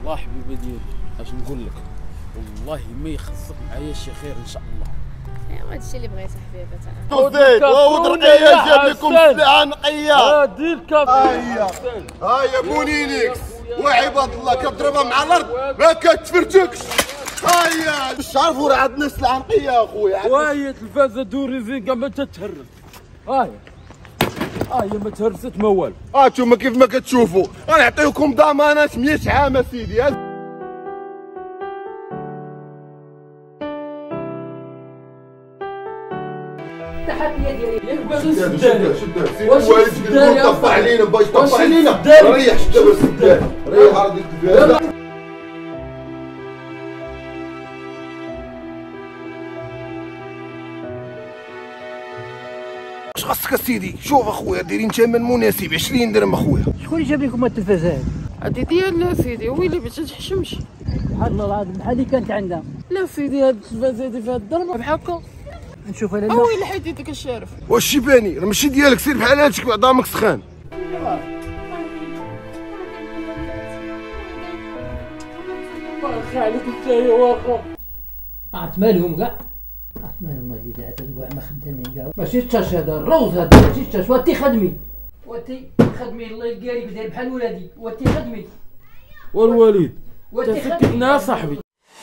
والله حبيبي ديالي اش نقول لك، والله ما يخصك معايا شي خير ان شاء الله. ايوا هادشي اللي بغيت حبيبه انا. وزيد ودرقيه جاب لكم سلعه نقيه. هادي الكافيه هيا بونينيكس وعباد الله كتضربها مع الارض ما كتفرتكش. هيا باش تعرفوا راه عندنا سلعه نقيه اخويا. وهي تلفازه دوريزين كاع ما تتهرس. هاي ما تهرست ما والو. انتوما كيف ما كتشوفوا غنعطيوكم ضمانات 100 عام سيدي. التحيه ديالي شدها سيدي الوالد يقول طفى علينا باش يطفى علينا. ريح شدها بس سدها ريح هذيك الفازه. اش خاصك اسيدي؟ شوف اخويا دايرين ثمن مناسب 20 درهم اخويا. شكون اللي جاب لكم هاد التلفازه هادي؟ هادي ديالنا سيدي، ويلي باش تحشمش. سبحان الله العظيم بحال اللي كانت عندنا. لا سيدي هاد التلفازه هادي فيها الضربه بحال هكا. نشوف انا ويلي حيدي داك الشارف. واش شيباني راه ماشي ديالك، سير بحال هادشي بعضامك سخان. واخا عليك انت يا واخا. عرفت مالهم كاع؟ عرفت مالهم هاد الإذاعات هادو كاع ما خدامين كاع. ماشي التاش هذا الروز هذا ماشي التاش. وانتي خدمي الله يلقاريك داير بحال ولادي. وانتي خدمي والوالد وانتي تسكتنا صاحبي.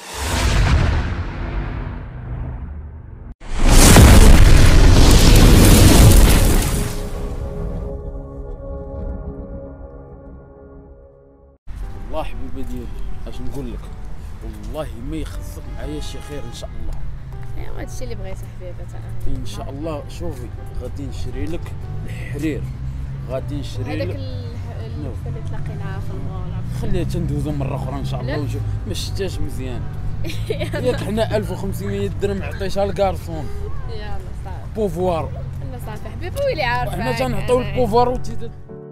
والله حبيبي ديالي اش نقول لك، والله ما يخصك معايا شي خير ان شاء الله. ايوا هادشي اللي بغيت حبيبه انا. ان شاء الله. شوفي غادي نشري لك الحرير، غادي نشري هذاك لك اللي تلاقيناه في المول. خليها تندوزو مره اخرى ان شاء الله ونشوف. ما شتاش مزيان ياك حنا 1500 درهم عطيتها لكارسون. يلا صافي بوفوار. لا صافي حبيبه ويلي عارفه. حنا تنعطيو البوفوار وتزيد.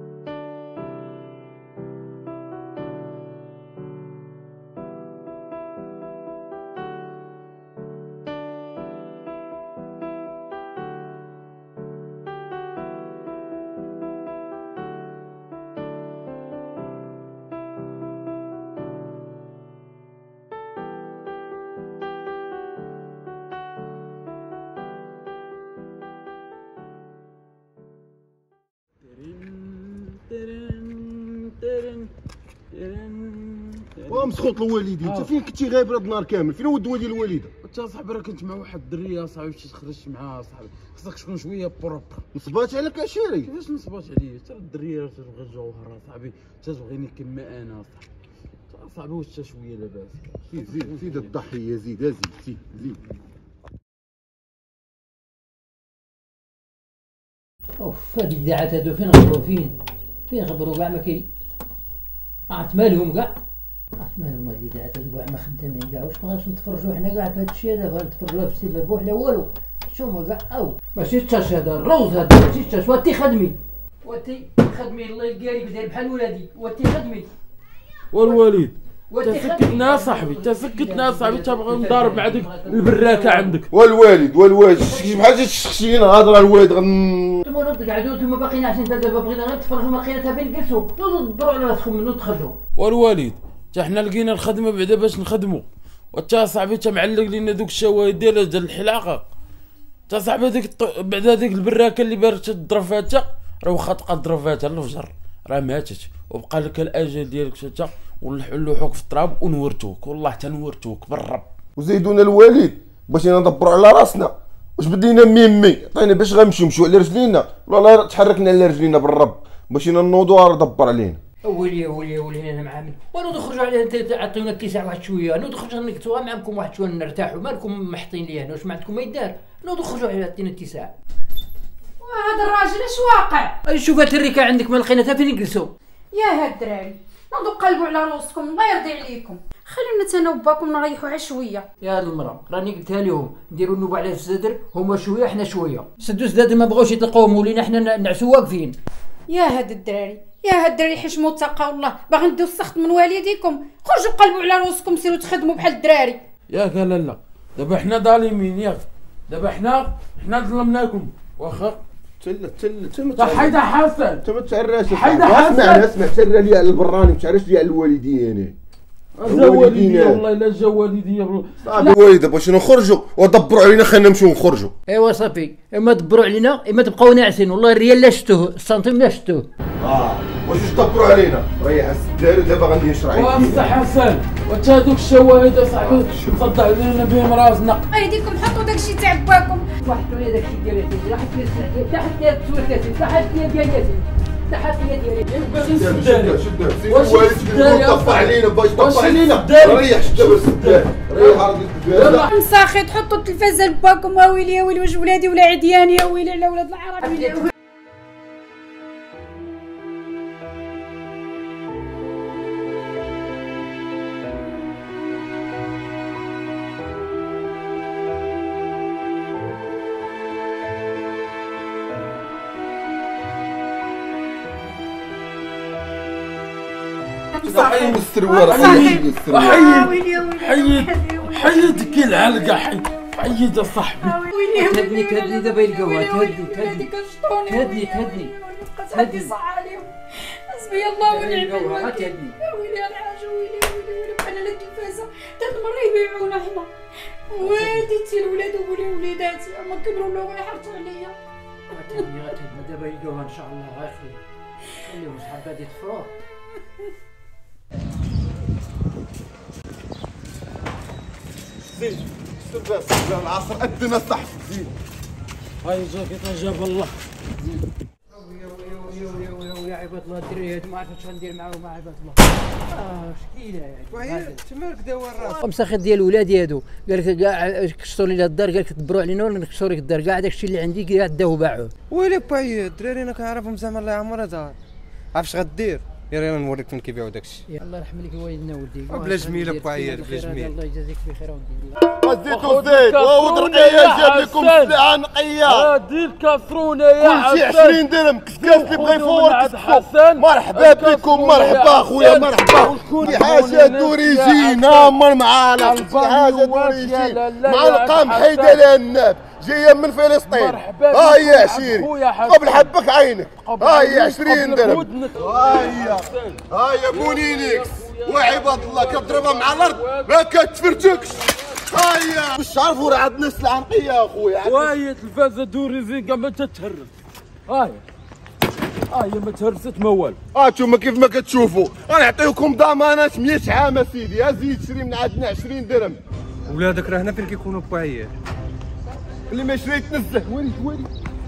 ومسخوط الوالدين انت فين كنتي غايب هاد النهار كامل؟ فين هو الدواء ديال الوالده؟ انت صاحبي راه كنت مع واحد الدريه صاحبي مشيت خرجت معاها صاحبي. خصك تكون شويه بروبر. نصبات عليك اشيري؟ كيفاش نصبات عليا؟ حتى الدريه راه تبغي الجوهره صاحبي، تبغيني كما انا صاحبي. واش حتى شويه لاباس؟ زيد الضحيه زيد زيد. اوف هاد الإذاعات هادو فين غبروا فين غبروا كاع ما كاين. عرفت مالهم كاع؟ عرفت مالهم هاد الإذاعات هادو كاع ما خدامين كاع. واش مابغاش نتفرجوا حنا كاع في هاد الشيء هذا؟ غنتفرجوا في السينما بوحده والو. شوفوا كاع ماشي التاش هذا الروز هذا ماشي التاش. وانتي خدمي الله يلقاريك داير بحال ولادي. وانتي خدمي والوالد تسكتنا صاحبي تبغى نضارب مع ديك البراكه عندك. والوالد بحال تشخشينا هضره الوالد نتوما نوض قعدوا نتوما باقيين عشان دابا بغينا غير نتفرجوا ما لقينا فين نجلسوا. نوضوا دبروا على راسكم منو تخرجوا. والوالد حتى حنا لقينا الخدمه بعدا باش نخدموا. وتا صاحبي معلق لينا دوك الشواهد ديال الحلاقه. تا صاحبي بعدا ديك البراكه اللي بارت تضرب فيها حتى راه واخا تبقى تضرب فيها حتى الفجر راه ماتت وبقى لك الاجل ديالك حتى ونلوحوك في التراب ونورتوك. والله حتى نورتوك بالرب. وزيدونا الوالد بغينا ندبروا على راسنا. واش بدينا ميمي عطينا باش غنمشيو على رجلينا والله تحركنا على رجلينا بالرب. بغينا نوضوا دبر علينا. ولي انا مع من ونوضوا نخرجوا على انت عطيونا الكيسع واحد شويه. نوضوا نخرجوا نكتبوا معكم واحد شويه نرتاحوا. مالكم محطين لي هنا؟ واش ما عندكم ما يدار؟ نوضوا نخرجوا على عطينا الكيسع. وهذا الراجل اش واقع؟ شوف هاد الريكه عندك ما لقينا حتى فين نجلسوا. يا هاد الدراري نوضوا قلبوا على روسكم الله يرضي عليكم. خلينا تانا وباكم نريحوا على شويه. يا هاد المراه راني قلتها لهم نديروا النوبه على الزدر هما شويه حنا شويه. سدوا الزدر ما بغاوش يطلقوهم ولينا حنا نعسوا واقفين. يا هاد الدراري حشموا تقوا الله. باغي نديو السخط من والديكم. خرجوا قلبوا على روسكم سيروا تخدموا بحال الدراري. ياك لا دابا حنا ظالمين ياك. دابا حنا ظلمناكم واخا. تل حيدا حسن انت ما تعرفش. حيدا حسن اسمع ترى لي على البراني ما تعرفش لي على الوالدين. جا والديا والله الا جا والديا بالله. صافي والدي باش نخرجوا ودبروا علينا خلينا نمشيو نخرجوا. ايوا صافي، اما دبروا علينا اما تبقاو ناعسين. والله الريال لا شفتوه، السنتيم لا شفتوه. واش دبروا علينا؟ ريح السدار ودابا غادي نشرح عليك. وامسح حسن واش هادوك الشواهد اصاحبي تصدع علينا بهم راسنا. ايديكم حطوا داكشي تاع باكم. واحد لي داكشي ديال ياسين، لا حط لي السعديه، لا حط لي التصوير ياسين، لا حط لي ديال ياسين، لا حط لي ديال شدها والدك طفى علينا باش طفى علينا. ريح شد دابا السدار، ريح هارديك الدار. مساخي تحطوا التلفازه لباكم. يا ويلي يا ويلي واش ولادي ولا عديان. يا ويلي على ولاد العرب. حيد السروال حيد كي العلقه حيد يا صاحبي. تهدني دابا يلقاوها. تهدني حسبي الله ونعم الوكيل. يا ويلي الحاج. ويلي بحال هاد التلفازه ثلاث مرات يبيعونا حنا. والدتي الولاد وليداتي اما كبروا ولاو يحرصوا عليا. غتهدني دابا يلقاوها ان شاء الله. خليهم شحال غادي تفروه. زيد استنى العصر أدنا صح. زيد هاي جاكيطه جاب الله. يا عباد الله الدراري هادو ما عرفتش اش غندير معاهم. عباد الله شكيله يعني. وهي تمارك داوا الراس. مسخر ديال ولادي هادو قال لك كاع كسروا لي الدار. قال لك تبروا علينا ولا نكسروا لك الدار. كاع داكشي اللي عندي كاع داو باعوه. ويلي باي الدراري انا كنعرفهم زعما الله يعمرها دار. عرفت اش غدير؟ يلا نوريك فين كيبيعوا داكشي. الله يرحم لك والدنا ولدي. بلا جميله باي بلا جميل. الله يجازيك بخير اولدي. زيتو زيت ودرقيه جاب لكم سلعه نقيه. هادي الكاسرونه يا كلشي 20 درهم. كسكاس اللي بغى يفور حسن. مرحبا بكم. مرحبا خويا مرحبا. شي حاجه دوريجين امر معانا. شي حاجه دوريجين معلقه محيده لها الناب جايه من فلسطين. ها هي عشيري قبل حبك عينك. ها هي 20 درهم. ها هي مونينيكس وعباد الله كتضربها مع الارض ما كتفرتكش. ها هي واش تعرفوا راه عندنا سلعه نقيه اخويا. وهي تلفازه دوريزيكا ما تتهرس. هاي ما تهرست ما والو. انتوما كيف ما كتشوفوا غنعطيوكم ضمانات 100 عام اسيدي. ها زيد شري من عندنا 20 درهم. ولادك راه هنا فين كيكونوا بايات. اللي ما شريت تنزه. وليد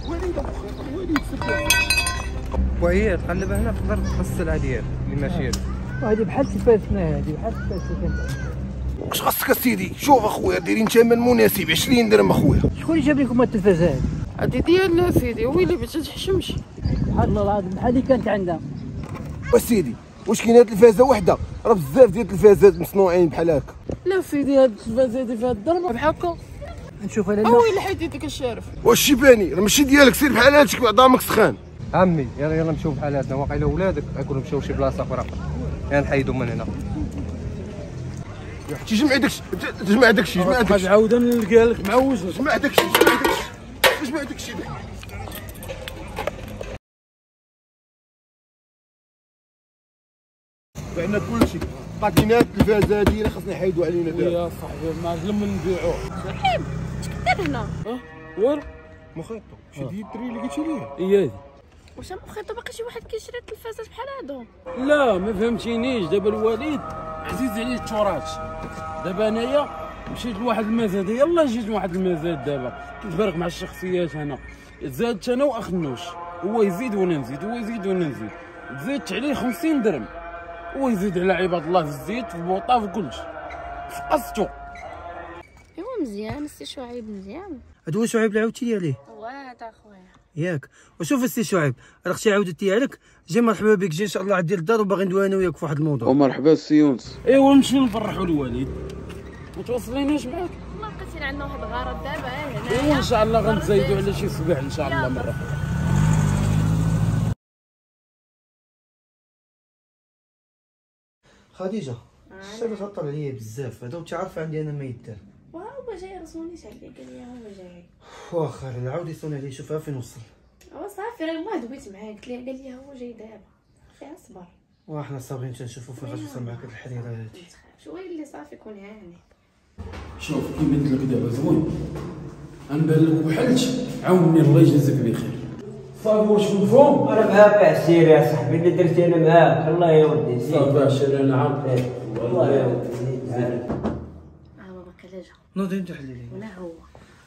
بايات قلبها هنا تقدر تقص السلعه ديالك اللي ماشيه. هذه بحال تلفازتنا. هذه بحال تلفازتنا. واش خاصك اسيدي؟ شوف اخويا دايرين ثمن مناسب 20 درهم اخويا. شكون اللي جاب لكم التلفازه هذه؟ هادي ديالنا سيدي. ويلي باش تحشمش. سبحان الله العظيم بحال اللي كانت عندنا. وسيدي واش كاينه تلفازه وحده؟ راه بزاف ديال التلفازات مصنوعين بحال هكا. لا سيدي هاد التلفازه هادي فيها الضربه بحال هكا. نشوف انا. ويلي حيدي ديك الشارف. واش شيباني راه ماشي ديالك. سير بحال هادشي بعضامك سخان. عمي يلا نمشيو بحالاتنا. واقيلا ولادك غيكونوا مشاو شي بلاصه اخرى. نحيدوا من هنا. تجمع داكشي جمع داكشي. عاود نلقى لك معوج. جمع داكشي. بعنا كلشي. بقات لينا التلفازه هادي اللي خاصنا نحيدوا علينا دابا. يا صاحبي ما لما نبيعوه. صاحب اش كدير هنا؟ والو مخيطو شي ديال الدري اللي قلتي ليه. هي هادي. واش مخيطه باقي شي واحد كيشري التلفازات بحال هادو؟ لا ما فهمتينيش. دابا الوالد عزيز عليه التراث. دابا انايا مشيت لواحد المزاد. يلا جيت لواحد المزاد. دابا كنتفرق مع الشخصيات. انا زادت انا واخنوش. هو يزيد وانا نزيد. هو يزيد وانا نزيد. زدت عليه 50 درهم. هو يزيد على عباد الله في الزيت في البوطه في كلشي. فقصتو. ايوا مزيان السي شعيب مزيان. هذا هو شعيب اللي عاودتي لي عليه. هو هذا خويا ياك. وشوف السي شعيب راه اختي عاودتي عليك. جي مرحبا بك. جي ان شاء الله عاد ديال الدار وباغي ندوي انا وياك في واحد الموضوع. ومرحبا السي يونس. ايوا نمشيو نفرحوا الوالد. ما توصليناش معاك. والله لقيتينا عندنا واحد الغرض دابا هنايا. ايوا ان شاء الله غنتزايدوا على شي صباح ان شاء الله مره. خديجه الشباب غطر عليا بزاف. هذا وانت عارفه عندي انا ما يدار. هو جاي رسمونيش عليه قال لي هو جاي. واخا نعاود يصون عليه. شوفها فين وصل. صافي راه ما دويت معاه قلت ليه قال لي هو جاي دابا. صافي اصبر. وحنا صابرين تنشوفوا فين غتوصل معاك هاد الحريره هادي. شويه اللي صافي كون هاني. شوف كي بنت لك دابا زوين، غنبان لك وحلت، عاوني الله يجازيك بخير. صافي واش مفهوم؟ انا معاك عسير يا صاحبي، اللي درتي انا معاك. الله يودي زيد. صافي عشير انا عارف. الله يودي زيد. بابا كلاجه نوضي انت حليلي. ولا هو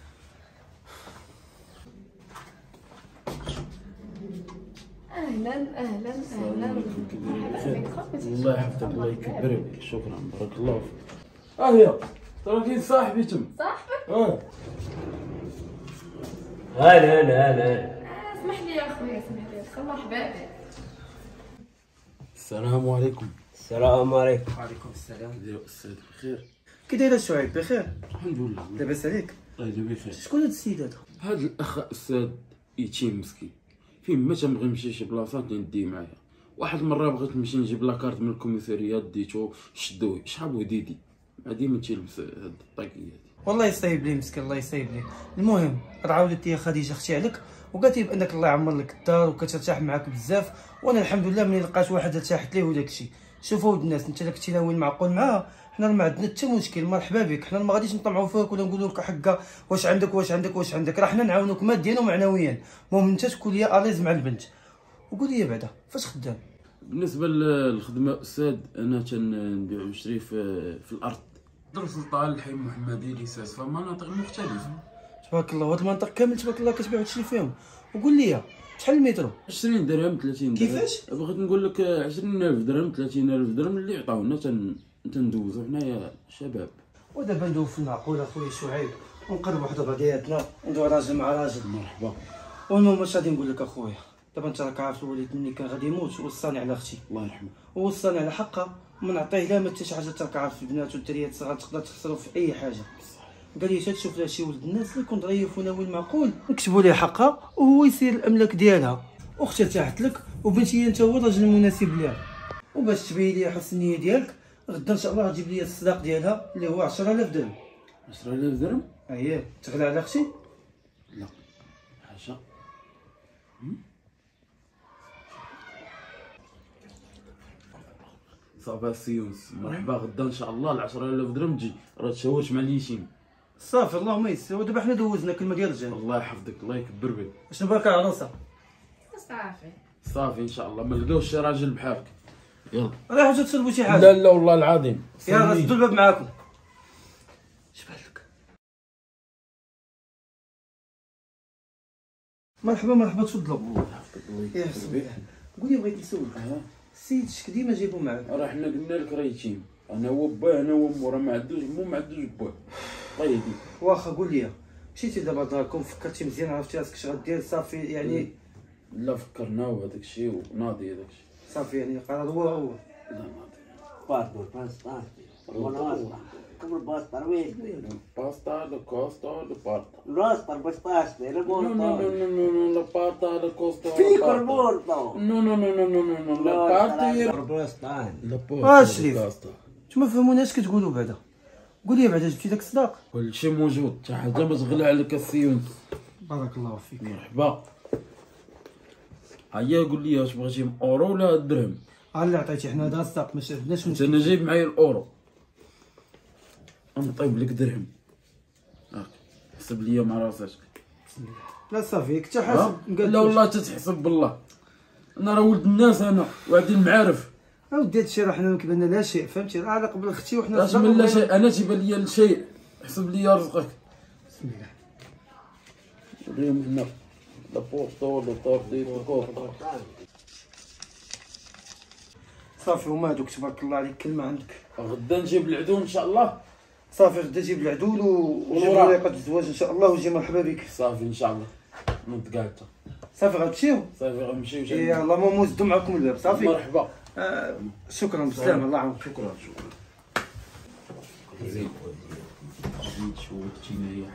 اهلا اهلا اهلا. الله يحفظك الله يكبرك. شكرا بارك الله فيك. هي ترى كاين صاحبي تم. صاحبك؟ هلا اسمح لي يا اخويا، اسمح لي. مرحبا بك. السلام عليكم. السلام عليكم. وعليكم السلام. يا استاذ بخير؟ كي داير شعيب؟ بخير الحمد لله لاباس عليك؟ الله يجزيك بخير. شكون هاد السيد هذا؟ هذا الاخ استاذ يتيم مسكين، فين ما تنبغي نمشي شي بلاصه تندي معايا. واحد المره بغيت نمشي نجيب لاكارت من الكوميساريات، ديتو شدوه شحال وديدي ما ديما تيلبس هاد الطاكيه هادي. والله يصايب لي مسكين، الله يصايب لي. المهم راه عاودت لي خديجه اختي عليك وقالت لي بانك الله يعمر لك الدار وكترتاح معاك بزاف، وانا الحمد لله ملي لقيت واحد ارتاحت ليه وداك الشيء. شوفوا ولد الناس، انت كنتي ناوي معقول معاها، حنا ما عندنا حتى مشكل، مرحبا بك. حنا ما غاديش نطمعوا فيك ولا نقولوا لك حقا واش عندك واش عندك واش عندك، راه حنا نعاونوك ماديا ومعنويا. المهم انت تكون ليا اليز مع البنت. وقول لي بعدا فاش خدام؟ بالنسبه للخدمه استاذ، انا تنبيع ونشري في الارض، در سلطان الحي المحمدي ليساس في مناطق مختلفه. تبارك الله، هاد المنطقه كامل تبارك الله كتبيع وتشري فيهم. وقول لي شحال المترو؟ 20 درهم 30 درهم. كيفاش؟ بغيت نقول لك 20,000 درهم 30,000 درهم اللي عطاونا تندوزو حنايا شباب. ودابا ندوز في المعقول اخويا شعيب ونقرب واحد بعضياتنا وندوي راجل مع راجل. مرحبا. والمهم واش غادي نقول لك اخويا، دابا انت راك عارف الوليد مني كان غادي يموت ووصاني على اختي، الله يرحمه، ووصاني على حقها وما نعطيه لا ما حتى شي حاجه. راك عارف البنات والدريات الصغار تقدر تخسروا في اي حاجه. قال لي تشوف لها شي ولد الناس اللي يكون ظريف وناوي المعقول نكتبوا ليه حقها وهو يسير الاملاك ديالها، واختها ارتاحت لك وبنتي انت هو الراجل المناسب ليها. وباش تبين لي حسن النيه ديالك، غدا ان شاء الله غتجيب لي الصداق ديالها اللي هو 10,000 درهم. 10,000 درهم؟ اييه تغلى على اختي؟ لا حاجه. صافي السي يونس، مرحبا. غدا ان شاء الله ال 10,000 درهم تجي، راه تشاورت مع اليتيم. صافي اللهم يسر. ودابا حنا دوزنا كلمه ديال الرجال. الله يحفظك الله يكبر بك. شنو بالك العروسه؟ صافي صافي ان شاء الله ما لقاوش شي راجل بحالك. يلا راه حاجه تسلبوا شي حاجه. لا لا والله العظيم. يلا سدوا الباب معاكم. اش بالك؟ مرحبا مرحبا تفضلوا. الله يحفظك الله يا يكبر بك. قول لي بغيت نسولك، السيد شك ديما جايبو معاك؟ راه حنا قلنا لك راه يتيم، انا هو باه انا هو مو، راه ما عندوش مو ما عندوش باه. الله يهديك. واخا قول لي مشيتي دابا لداركم فكرتي مزيان عرفتي راسك اش غدير صافي يعني؟ لا فكرنا وهذاك الشيء وناضي هذاك الشيء. صافي يعني القرار هو لا ناضي. باردو باستا وناستا كم باستا وين باستا لا كوستا لا بارتا. ناستا باستا لا نو نو نو بورتا نو نو لا بارتا لا كوستا في كربورتا نو نو نو نو نو نو لا بارتا باستا لا بارتا. شريف نتوما فهموناش كتقولوا بعدا. قول لي بعدا جبتي داك الصداق؟ كل شيء موجود، حتى حاجه ما تغلى عليك السيون. بارك الله فيك. مرحبا. هيا قول لي واش بغيتي اورو ولا درهم؟ اللي عطيتي حنا هذا الصداق ما شافناش. انا جايب معايا الاورو، نطيب لك درهم. هاك حسب ليا مع راسك. لا صافي كنت حاسب. لا والله تتحسب بالله، انا راه ولد الناس انا وعندي المعارف. اودي هادشي راه حنا ما كيبان لنا شيء فهمتي، راه على قبل اختي وحنا راش من لا شيء، انا تيبان ليا الشيء. حسب ليا رزقك. بسم الله. اليوم هنا لا بورتو لا طاردي لا كورتا. صافي هما هادوك تبارك الله عليك كلمه عندك. غدا نجيب العدو ان شاء الله. صافي غدا جيب العدول وجيب والوراق. ورقه الزواج ان شاء الله وجي مرحبا بك. صافي ان شاء الله نوض كاعتا. صافي غتمشيو؟ صافي غنمشيو. يلا ماما زدوا معكم الباب صافي. مرحبا. شكرا بسلامه الله يعاونك. شكرا شكرا. زيد زيد شويه تينايا.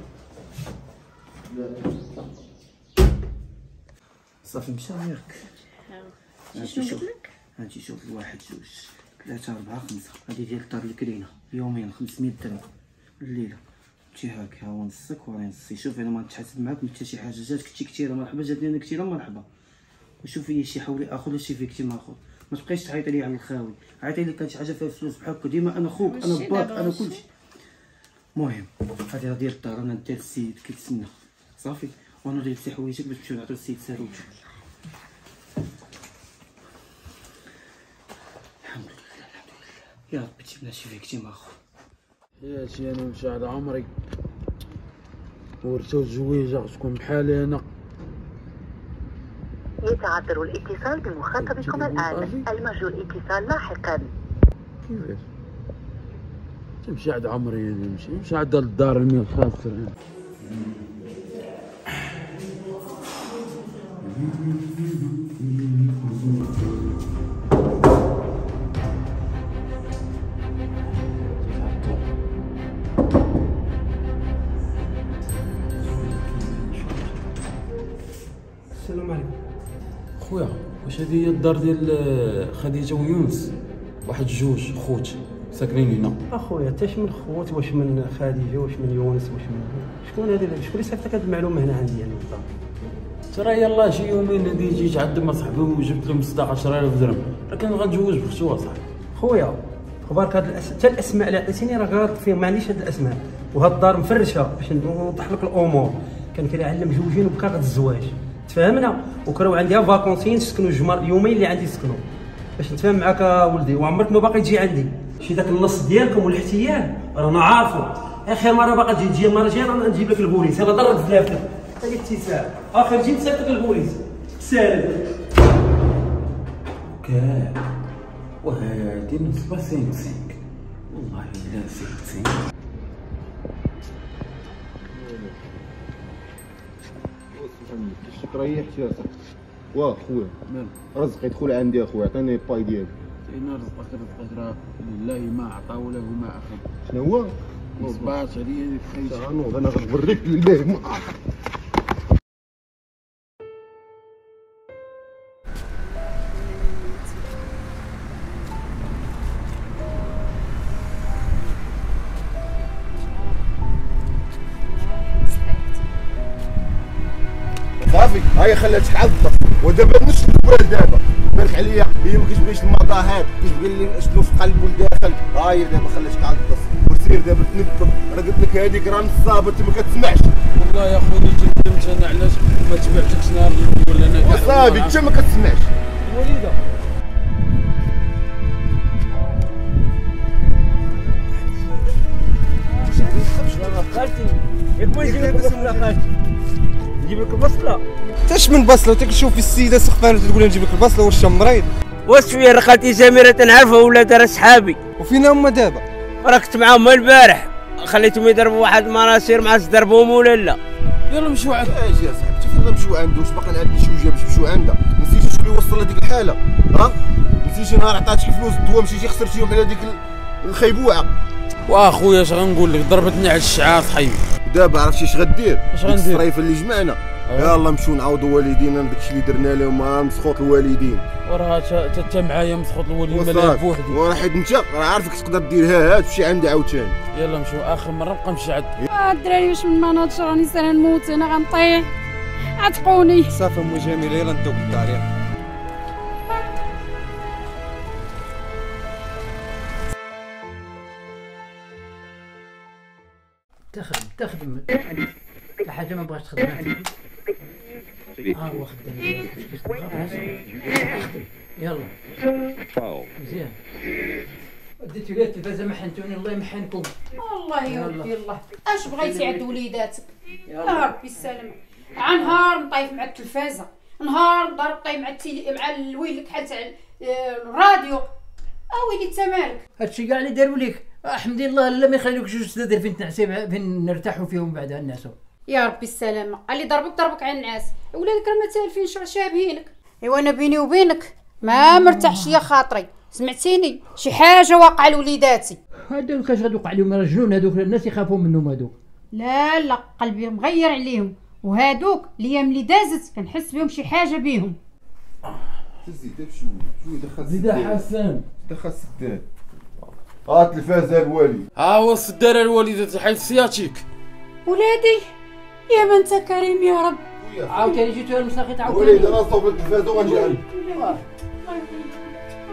صافي مشى ياك. شنو قلت لك؟ هانتي شوف الواحد جوج 3 4 5 هادي ديال الدار الكرينه يوميا 500 درهم الليله. مشي هاك ها هو نصك وراه نصي. شوف انا ما نتحاسب معاك حتى شي حاجه. جاتك شي كثيره مرحبا، جاتني انا كثيره مرحبا. وشوفي لي شي حولي اخر ولا شي فيكتيم اخر. ما تبقايش تعيطي لي على الخاوي، عيطي لي كانت شي حاجه فيها فلوس بحال هكا، ديما انا خوك انا باك انا كلشي. المهم هادي راه ديال الدار، انا ندير السيد كيتسنى صافي، وانا غير نسي حوايجك باش نمشيو نعطيو السيد ساروت. الحمد لله الحمد لله يا ربي تجيبنا شي فيكتيم اخو. حياتي انا مشى على عمري ورثو الزويجه تكون بحالي انا. يتعذر الاتصال بمخاطبكم الآن، المرجو الاتصال لاحقا. كيفاش تمشي عند عمري نمشي عند الدار المية الخاسر. السلام عليكم خويا، واش هذه هي الدار ديال خديجه ويونس؟ واحد جوج خوت ساكنين هنا. اخويا انت من خوت، واش من خديجه واش من يونس واش من شكون هذا؟ شكون اللي صيفط لك هذه المعلومه هنا عندي انا بالضبط؟ ترى يلاه شي يومين هادي جيت عند ما صاحبي وجبت لهم صداقه 10,000 درهم، لكن غنتزوج بختو اصاحبي. خويا خبارك هاد حتى الاسماء اللي عطيتيني راه غلط فيهم، ما عنديش هاد الاسماء، وهاد الدار مفرشه باش نوضح لك الامور. كان كيعلم مزوجين وبكى غد الزواج، تفاهمنا؟ وكراو عندي فاكونسين نسكنوا الجمعه اليومين اللي عندي نسكنوا، باش نتفاهم معاك ولدي، وعمرك ما باقي تجي عندي. شي داك النص ديالكم والاحتيال رانا عارفو، اخر مره باقا تجي المره الجايه رانا نجيب لك البوليس، هذا ضرب فلافلك حتى الاتساع، اخر جيت سالتك البوليس سالم كاع. وهادي نصبه 5 والله الا 5. ريحت يا صاحبي. واه خويا رزق يدخل عندي اخويا، عطيني باي ديالي. عطينا رزقك راه لله ما عطى وله ما اخذ. شنو هو؟ ما صبرتش عليا خيتي. انا غنوريك لله ما اخذ. صافي هاي خلاتك عضة، ودابا نشد الوال دابا بارك عليا، هي ما كتبغيش المظاهر، كتبغي اللي شنو في قلب والداخل. هاي دابا خلاتك عضة، وسير دابا تنبض. راه قلت لك هذيك راه نصابة انت ما كتسمعش. والله يا خويا ندمت انا علاش ما تبعتكش نهار الاول انا كاع. صافي انت ما كتسمعش. وليده خالتي ياك بغيت نجيب لك البصله، خالتي نجيب لك البصله. تاش من بصله تكشوف في السيده سخفانه تقول نجيب لك البصله واش مريض؟ واش فيا راه خالتي سميره تنعرفها ولا راه صحابي؟ وفين هما دابا؟ راه كنت معاهم البارح، خليتهم يضربوا واحد المناصير ما عرفتش ضربوهم ولا لا. يلا مشيو عند اجي يا صاحبي، شوف نمشيو عنده، واش باقي عندي شي وجه باش نمشيو عنده؟ نسيتي شكون اللي وصل لهاديك الحاله؟ ها؟ نسيتي نهار عطاتك فلوس الدواء مشيتي خسرتيهم على ديك الخيبوعه. واخويا اش غنقول لك، ضربتني على الشعاع صحيح. دابا عرفتي اش غدير؟ اش غندير؟ الصريفه اللي جمعنا يلا نمشيو نعاودوا والدينا داكشي اللي درنا لهم، مسخوط الوالدين. وراه حتى معايا مسخوط الوالدين مالها بوحدي. وراه حيت انت راه عارفك تقدر ديرها، هاد تمشي عندي عاوتاني. يلا نمشيو اخر مره نبقى نمشي عند الدراري واش من مناطق راني سالا نموت انا غنطيح، عتقوني. صافي ام جميله يلا ندوك الدار يلا. تخدم حاجه ما بغاش تخدم. هو خدام يلا مزيان. ديتو لي التلفازه محنتوني الله يمحنكم. الله يا ودي الله، اش بغيتي عند وليداتك؟ يا ربي السلامه. نهار نطيف مع التلفازه، نهار نضرب طيب مع الويلك حتى تاع الراديو. ويلي انت مالك؟ هادشي كاع اللي داروا ليك احمد الله، لا ما يخليوكش جوج سدادر فين تنعسي فين نرتاحوا فيهم بعدا الناسو. يا ربي السلامه، اللي ضربك على النعاس، ولادك راه ما تالفين شابهينك. ايوا انا بيني وبينك ما مرتاحش يا خاطري، سمعتيني؟ شي حاجه واقعه لوليداتي. هادوك كاش غتوقع عليهم؟ راه جنون هادوك، الناس يخافوا منهم هادوك. لا قلبي مغير عليهم، وهادوك الايام اللي دازت كنحس بهم شي حاجه بيهم. زيد شويه دخل زيد حسن دخل السداد. التلفازه الوالي. هو السداره الوالده حيت سياتيك. ولادي يا ما انت كريم يا رب. عاوتاني جيتو المساخيط عاوتاني. وليدي انا نصوب التلفازه وغنجي عندك.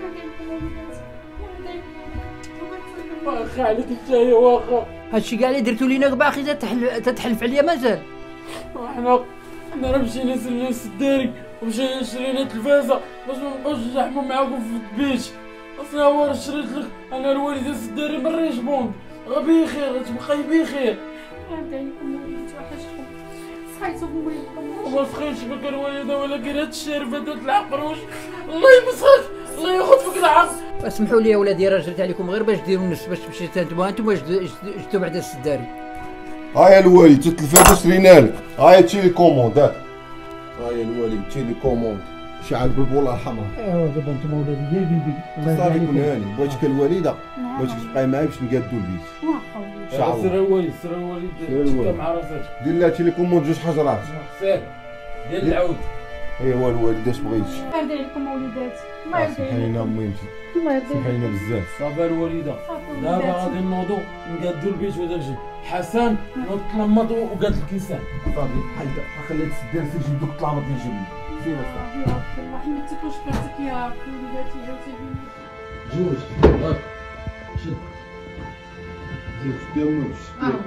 واخا عليك انت يا واخا. هادشي كاع اللي درتو لينا باقي تتحلف عليا مازال. حنا راه مشينا سرنا السداري ومشينا شرينا تلفازه باش منبقاوش نزحمو معاكم في البيت. اصلا هو راه شريت لك انا الوالده السداري من ريشبوند بخير تبقاي بخير. هذا عليكم وليدي توحشتكم صحيتو بميتكم. وما سخيتش بك الوالده ولكن هاد الشارفه دات العقروش الله يمسخك الله ياخذ فيك العقل. اسمحوا لي يا ولادي راه جريت عليكم غير باش ديروا النص باش تمشيو انتم جدتوا بعدا السداري. هاي الوالد التلفازه شرينا لك. هاي تشيلي كوموند. هاي الوالد تشيلي كوموند شعل بالبوله الحمراء. ايوا دابا انتم ولادي ديال بيبي الله صافي كون هاني بغيتك الوالده بغيتك تبقاي معايا باش نقادو البيت. واخا وليدي. شعل سير الوالد سير الوالد تبقى مع راسك. دير لها تشيلي كوموند جوج حجرات. سير ديال العود. ايوا الوالد اش بغيتي. الله يرضي عليكم وليداتي الله يرضي سمحينا عليكم. امي الله يرضي سمحينا عليكم. بزاف. صافي الوالده صافي دابا وليداتي. غادي نوضو نقادو البيت وداكشي. حسن نوض تلمض وقاد الكيسان. صافي حيد خليت السداري سير جيب دوك الطلامط اللي جبنا. سير صافي يا ربي الله يحميك وشكرتك يا ربي وليداتي جاوتي بيا. جوج هاك شد زوج ديال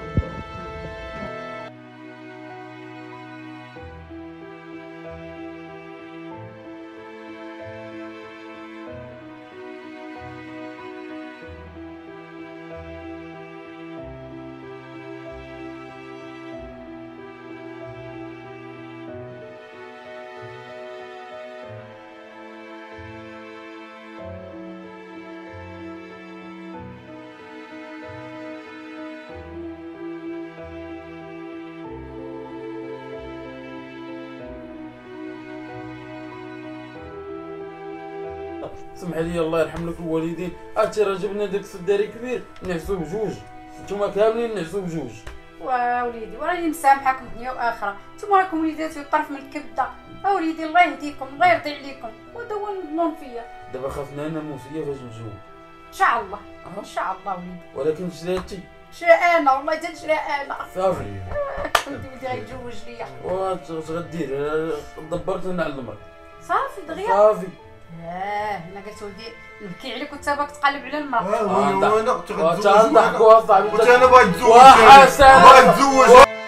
سمح لي الله يرحم لك الوالدين. عرفتي راه جبنا داك السداري كبير نعسو بجوج نتوما كاملين نعسو بجوج. وليدي وراني مسامحاكم دنيا واخره. نتوما راكم وليداتي الطرف من الكبده. وليدي الله يهديكم الله يرضي عليكم وهذا هو المظنون فيا. دابا خافنا انا موسيه فاش نجيو ان شاء الله ان شاء الله وليدي. ولكن شريتي شرا والله تنشرا انا. صافي وليدي غيتزوج ليا. واش غدير دبرت انا على المرض صافي دغيا. صافي انا قلت ولدي نبكي عليك وانت باك تقلب على المرأة. وانا وتا نضحكوا صاحبي وانا باغي نتزوج. وحسن باغي نتزوج.